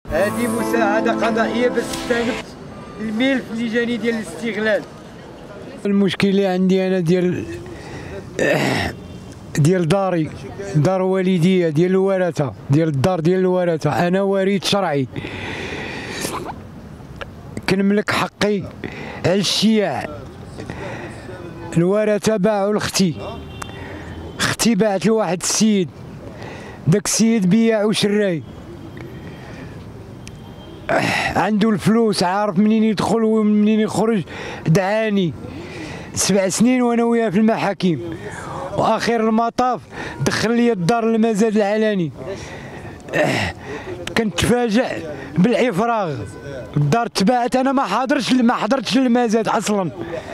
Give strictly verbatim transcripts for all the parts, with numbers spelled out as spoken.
هذه مساعدة قضائية باش تستانف الملف اللي جاني ديال الاستغلال. المشكل اللي عندي انا ديال ديال داري، دار والدية ديال الورثة، ديال الدار ديال الورثة. انا وريث شرعي كنملك حقي على الشياع. الورثة باعوا لختي، اختي باعت لواحد السيد، داك السيد بياع وشراي، عنده الفلوس، عارف منين يدخل ومنين يخرج. دعاني سبع سنين وانا وياه في المحاكم، واخر المطاف دخل لي الدار المزاد العلني. كنتفاجئ بالافراغ، الدار تباعت، انا ما حاضرش ما حضرتش المزاد اصلا.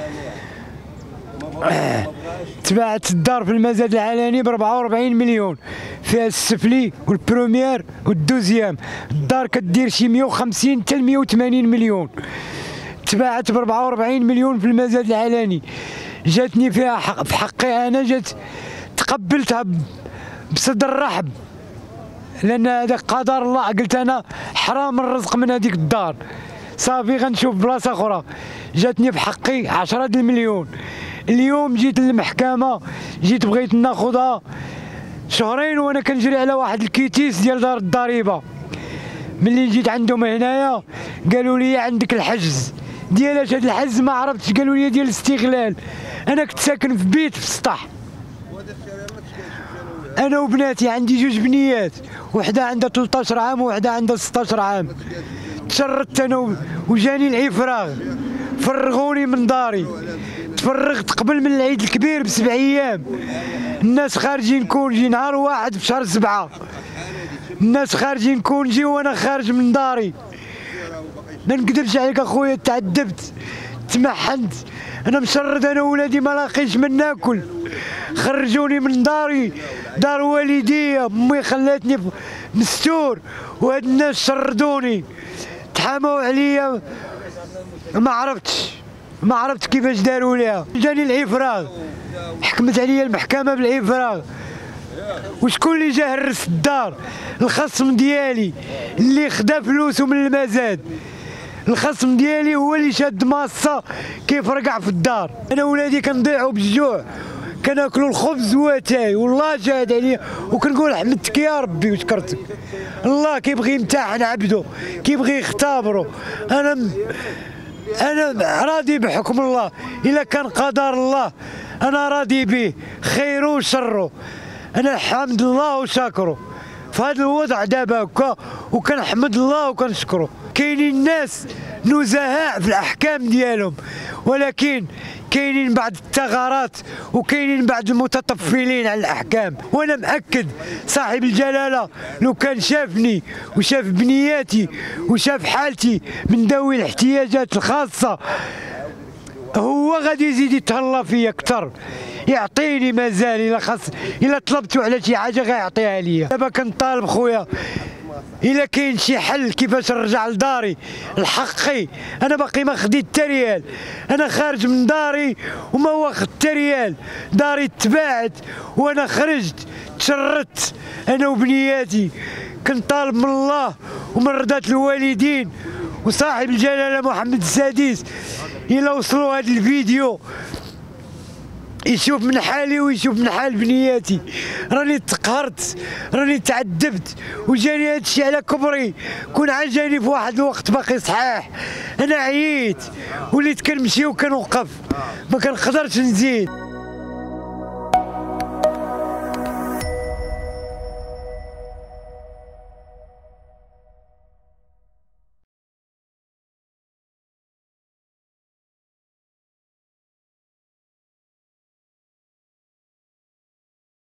تباعت الدار في المزاد العلني ب أربعة وأربعين مليون، فيها السفلي والبروميير والدوزيام. الدار كدير شي مية وخمسين حتى مية وثمانين مليون، تباعت ب أربعة وأربعين مليون في المزاد العلني. جاتني فيها حق في حقي انا، جات تقبلتها بصدر رحب، لان هذا قدر الله. قلت انا حرام الرزق من هذيك الدار، صافي غنشوف بلاصه اخرى. جاتني في حقي عشرة المليون. اليوم جيت للمحكمه، جيت بغيت ناخذها شهرين وانا كنجري على واحد الكيتيس ديال دار الضريبه. ملي جيت عندهم هنايا قالوا لي عندك الحجز. ديالاش هذا الحجز؟ ما عرفتش، قالوا لي ديال الاستغلال. انا كنت ساكن في بيت في السطح، انا وبناتي، عندي جوج بنيات، وحده عندها ثلاثطاش عام وحده عندها ستطاش عام. تشردت انا وجاني الافراغ، فرغوني من داري. تفرغت قبل من العيد الكبير بسبع ايام. الناس خارجين كونجي نهار واحد في شهر سبعة، الناس خارجين كونجي وانا خارج من داري. ما نكذبش عليك اخويا، تعذبت، تمحنت، انا مشرد انا وولادي ما لاقيش من ناكل. خرجوني من داري، دار والدية، امي خلاتني مستور، وهاد الناس شردوني، تحاموا عليا. ما عرفتش ما عرفت كيفاش داروا ليها. جاني الافراغ، حكمت عليا المحكمه بالافراغ. وشكون اللي جا هرس الدار؟ الخصم ديالي اللي خدا فلوسه من المزاد. الخصم ديالي هو اللي شاد ماصه كيفرقع في الدار. انا ولادي كنضيعوا بالجوع، كناكلوا الخبز واتاي، والله شاهد عليا. وكنقول حمدتك يا ربي وشكرتك. الله كيبغي يمتحن عبده، كيبغي يختبره. انا م... انا راضي بحكم الله. الا كان قدر الله انا راضي به، خيره وشره. انا الحمد الله وشاكره في هذا الوضع دابا هكا، وكنحمد الله وكنشكره. كاينين ناس نزهاء في الاحكام ديالهم، ولكن كاينين بعض الثغرات وكاينين بعض المتطفلين على الاحكام. وانا مأكد صاحب الجلاله لو كان شافني وشاف بنياتي وشاف حالتي من ذوي الاحتياجات الخاصه، هو غادي يزيد يتهلا فيا اكثر، يعطيني مازال. الا خاص الا طلبتو على شي حاجه غيعطيها ليا. دابا كنطالب خويا الا كاين شي حل كيفاش نرجع لداري لحقي. انا باقي ما خديت حتى ريال، انا خارج من داري وما واخد حتى ريال. داري تباعت وانا خرجت تشردت انا وبنياتي. كنطالب من الله ومن رضا الوالدين وصاحب الجلاله محمد السادس، الا وصلوا هذا الفيديو يشوف من حالي ويشوف من حال بنياتي. راني تقهرت، راني تعذبت، وجاني هذا الشيء على كبري. كون عجاني في واحد الوقت باقي صحاح. انا عييت، وليت كنمشي وكنوقف، ما كنقدرش نزيد.